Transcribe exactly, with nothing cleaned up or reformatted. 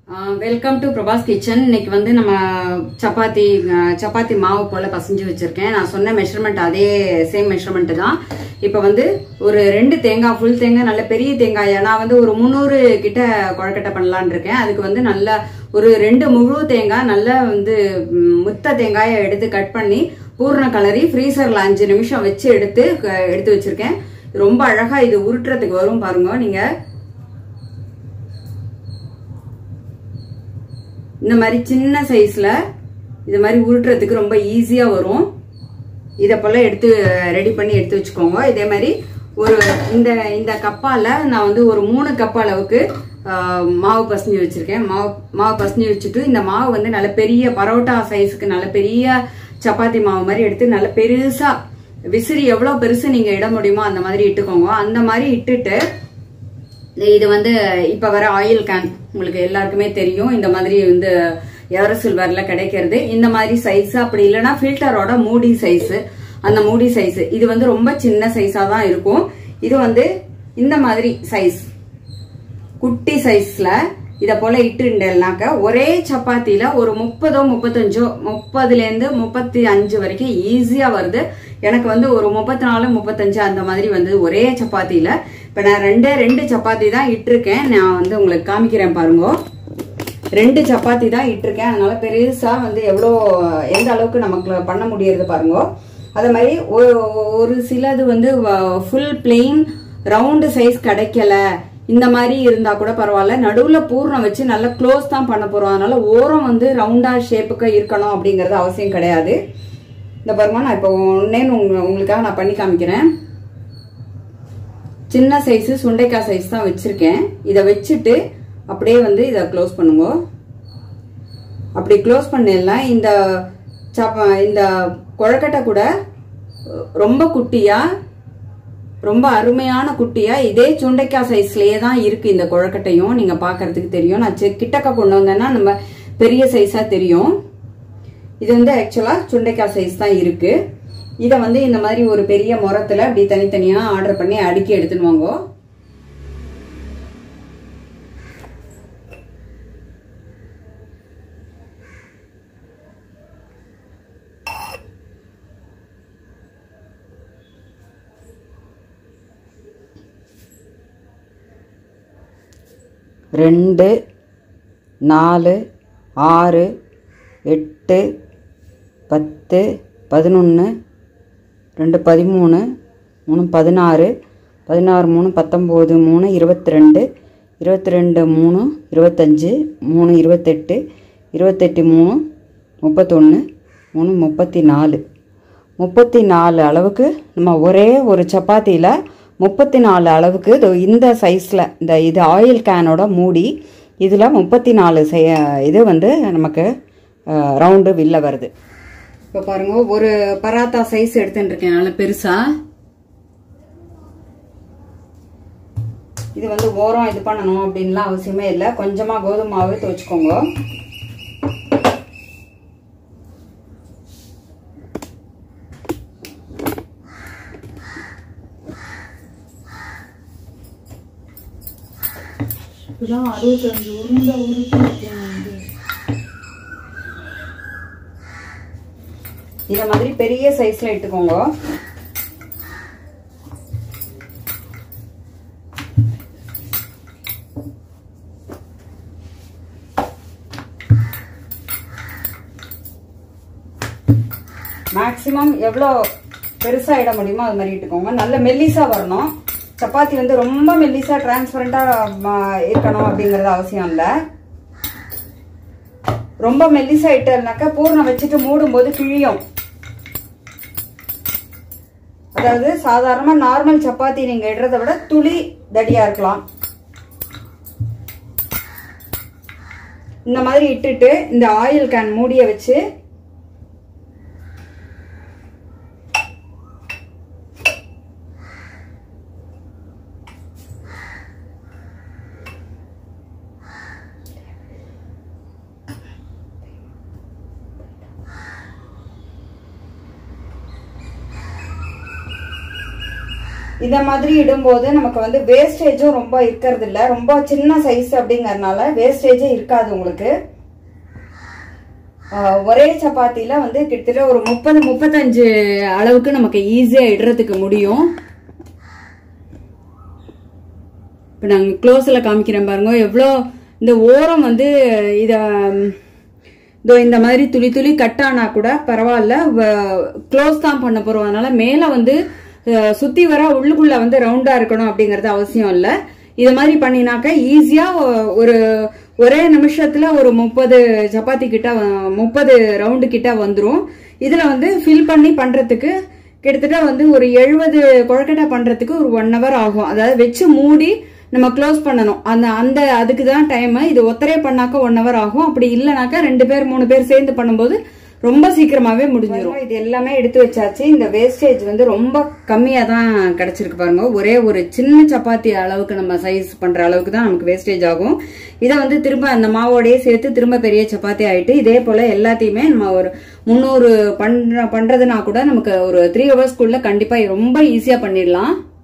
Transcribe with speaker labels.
Speaker 1: Welcome to Prabhas kitchen. இன்னைக்கு வந்து நம்ம சப்பாத்தி சப்பாத்தி மாவு போல பசஞ்சு வச்சிருக்கேன். நான் சொன்ன மெஷர்மெண்ட் அதே சேம் மெஷர்மெண்ட் தான். இப்போ வந்து ஒரு ரெண்டு தேங்காய், ஃபுல் தேங்காய், நல்ல பெரிய தேங்காயா நான் வந்து ஒரு முந்நூறு கிட்ட கொழக்கட்டை பண்ணலான் இருக்கேன். அதுக்கு வந்து நல்ல ஒரு ரெண்டு முழு தேங்காய், நல்ல வந்து முத்த தேங்காயை எடுத்து கட் பண்ணி பூர்ண கலரி ஃப்ரீசர்ல அஞ்சு நிமிஷம் வச்சு எடுத்து எடுத்து வச்சிருக்கேன். ரொம்ப அழகா இது உருட்டுறதுக்கு வரும் பாருங்க. நீங்க இந்த மாதிரி சின்ன சைஸ்ல இது மாதிரி உருட்டுறதுக்கு ரொம்ப ஈஸியா வரும். இத போல எடுத்து ரெடி பண்ணி எடுத்து வச்சுக்கோங்க. இதே மாதிரி ஒரு இந்த இந்த கப்பால நான் வந்து ஒரு மூணு கப் அளவுக்கு மாவு பசஞ்சு வச்சிருக்கேன். மாவு மாவு பசஞ்சு வச்சுட்டு இந்த மாவு வந்து நல்ல பெரிய பரோட்டா சைஸுக்கு நல்ல பெரிய சப்பாத்தி மாவு மாதிரி எடுத்து நல்ல பெருசா விசிறி எவ்வளவு பெருசு நீங்க இட முடியுமோ அந்த மாதிரி இட்டுக்கோங்க. அந்த மாதிரி இட்டுட்டு இது வந்து இப்ப வர ஆயில் கேன் உங்களுக்கு எல்லாருக்குமே தெரியும். இந்த மாதிரி வந்து எவரெஸ்ட் சில்வர்ல கிடைக்கிறது இந்த மாதிரி சைஸ், அப்படி இல்லைன்னா ஃபில்டரோட மூடி சைஸ், அந்த மூடி சைஸ் இது வந்து ரொம்ப சின்ன சைஸா தான் இருக்கும். இது வந்து இந்த மாதிரி சைஸ் குட்டி சைஸ்ல இத போல இட்டுனாக்க ஒரே சப்பாத்தில ஒரு முப்பதோ முப்பத்தஞ்சோ முப்பதுல இருந்து முப்பத்தி அஞ்சு வரைக்கும் ஈஸியா வருது. எனக்கு வந்து ஒரு முப்பத்தி நாலு முப்பத்தஞ்சு அந்த மாதிரி வந்து ஒரே சப்பாத்தில. இப்ப நான் ரெண்டே ரெண்டு சப்பாத்தி தான் இட்டிருக்கேன். நான் வந்து உங்களுக்கு காமிக்கிறேன் பாருங்க. ரெண்டு சப்பாத்தி தான் இட்டிருக்கேன். அதனால பெருசா வந்து எவ்வளோ எந்த அளவுக்கு நமக்கு பண்ண முடியறது பாருங்க. அதே மாதிரி ஒரு சிலது வந்து ஃபுல் பிளெயின் ரவுண்டு சைஸ் கிடைக்கல, இந்த மாதிரி இருந்தா கூட பரவாயில்ல. நடுவுல பூர்ணம் வச்சு நல்லா க்ளோஸ் தான் பண்ண போறோம். அதனால ஓரம் வந்து ரவுண்டா ஷேப்புக்கு இருக்கணும் அப்படிங்கறது அவசியம் கிடையாது. இந்த பாருங்க, நான் இப்போ ஒன்னே உங்களுக்காக நான் பண்ணி காமிக்கிறேன். சின்ன சைஸ் சுண்டைக்காய் சைஸ் தான் வச்சிருக்கேன். இதை வச்சுட்டு அப்படியே வந்து இதை க்ளோஸ் பண்ணுங்க. அப்படி க்ளோஸ் பண்ணல இந்த இந்த கொழக்கட்டை கூட ரொம்ப குட்டியா, ரொம்ப அருமையான குட்டியா இதே சுண்டைக்காய் சைஸ்லயே தான் இருக்கு. இந்த கொழக்கட்டையும் நீங்க பாக்குறதுக்கு தெரியும். நான் கிட்டக்க கொண்டு வந்தேன்னா நம்ம பெரிய சைஸா தெரியும். இது வந்து ஆக்சுவலா சுண்டைக்காய் சைஸ் தான் இருக்கு. இத வந்து இந்த மாதிரி ஒரு பெரிய முறத்துல அப்படி தனித்தனியா ஆர்டர் பண்ணி அடுக்கி எடுத்துன்னு வாங்க. ரெண்டு, நாலு, ஆறு, எட்டு, பத்து, பதினொன்று, ரெண்டு பதிமூணு, மூணு பதினாறு, பதினாறு மூணு பத்தொம்போது, மூணு இருபத்தி ரெண்டு, இருபத்தி ரெண்டு மூணு இருபத்தஞ்சு, மூணு இருபத்தெட்டு, இருபத்தெட்டு மூணு முப்பத்தொன்று, மூணு முப்பத்தி நாலு. முப்பத்தி நாலு அளவுக்கு நம்ம ஒரே ஒரு சப்பாத்தியில் முப்பத்தி நாலு அளவுக்கு இந்த சைஸில் இந்த இது ஆயில் கேனோட மூடி இதில் முப்பத்தி நாலு செய்ய இது வந்து நமக்கு ரவுண்டு வில்ல வருது. இப்போ பாருங்க, ஒரு பராத்தா சைஸ் எடுத்துட்டு இருக்கேன் நல்ல பெருசா. இது வந்து ஓரம் இது பண்ணணும் அப்படின்லாம் அவசியமே இல்லை. கொஞ்சமா கோதுமை மாவு துவச்சுக்கோங்க. அறுபத்தஞ்சு உருண்டை உருட்டி இத மாதிரி பெரிய சைஸ்ல இட்டுக்கோங்க. மேக்சிமம் எவ்வளோ பெருசா இட முடியுமோ அது மாதிரி இட்டுக்கோங்க. நல்ல மெல்லிசா வரணும். சப்பாத்தி வந்து ரொம்ப மெல்லிசா டிரான்ஸ்பரண்டா இருக்கணும் அப்படிங்கறது அவசியம் இல்ல. ரொம்ப மெல்லிசா இட்டனாக்கா பூர்ணம் வச்சுட்டு மூடும் போது கிழியும். அதாவது சாதாரணமா நார்மல் சப்பாத்தி நீங்க இடுறதை விட துளி தடியா இருக்கலாம். இந்த மாதிரி இட்டுட்டு இந்த ஆயில் கேன் மூடிய வச்சு இந்த மாதிரி இடும்போது நமக்கு வந்து வேஸ்டேஜும் ரொம்ப இருக்கிறது இல்ல, ரொம்ப சின்ன சைஸ் அப்படிங்கறதுனால வேஸ்டேஜே இருக்காது உங்களுக்கு. ஒரே சப்பாத்தில வந்து கிட்டத்தட்ட ஒரு முப்பது முப்பத்தஞ்சு அளவுக்கு நமக்கு ஈஸியா இடுறதுக்கு முடியும். இப்ப நாங்க க்ளோஸ்ல காமிக்கிறேன் பாருங்க எவ்வளோ. இந்த ஓரம் வந்து இத இதோ இந்த மாதிரி துளி துளி கட் ஆனா கூட பரவாயில்ல, க்ளோஸ் தான் பண்ண போறோம். அதனால மேல வந்து சுத்தி வர உள்ளுக்குள்ள வந்து ரவுண்டா இருக்கணும் அப்படிங்கறது அவசியம் இல்ல. இது மாதிரி பண்ணினாக்க ஈஸியா ஒரு ஒரே நிமிஷத்துல ஒரு முப்பது சப்பாத்தி கிட்ட முப்பது ரவுண்டு கிட்ட வந்துரும். இதுல வந்து ஃபில் பண்ணி பண்றதுக்கு கிட்டத்தட்ட வந்து ஒரு எழுபது கொழக்கட்டை பண்றதுக்கு ஒரு ஒன் ஹவர் ஆகும். அதாவது வச்சு மூடி நம்ம க்ளோஸ் பண்ணணும். அந்த அந்த அதுக்கு தான் டைம். இது ஒத்தரே பண்ணாக்க ஒன் ஹவர் ஆகும். அப்படி இல்லைனாக்கா ரெண்டு பேர் மூணு பேர் சேர்ந்து பண்ணும்போது ரொம்ப சீக்கிரமாவே முடிஞ்சிடும். இது எல்லாமே எடுத்து வச்சாச்சு. இந்த வேஸ்டேஜ் வந்து ரொம்ப கம்மியா தான் கிடைச்சிருக்கு பாருங்க. ஒரே ஒரு சின்ன சப்பாத்தி அளவுக்கு நம்ம சைஸ் பண்ற அளவுக்கு தான் நமக்கு வேஸ்டேஜ் ஆகும். இதை வந்து திரும்ப அந்த மாவோடய சேர்த்து திரும்ப பெரிய சப்பாத்தி ஆயிட்டு இதே போல எல்லாத்தையுமே நம்ம ஒரு முன்னூறு பண்ற பண்றதுனா கூட நமக்கு ஒரு த்ரீ ஹவர்ஸ்க்குள்ள கண்டிப்பா ரொம்ப ஈஸியா பண்ணிடலாம்.